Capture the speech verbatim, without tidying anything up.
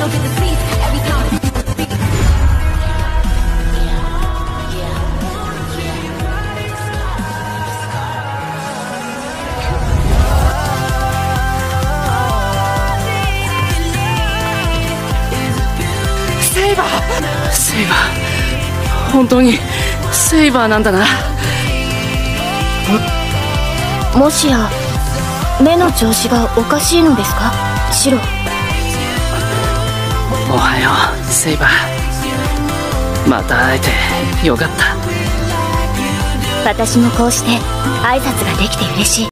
セイバーセイバー本当にセイバーなんだな。 もしや目の調子がおかしいのですか、シロ。 おはようセイバー、また会えてよかった。 私もこうして挨拶ができて嬉しい。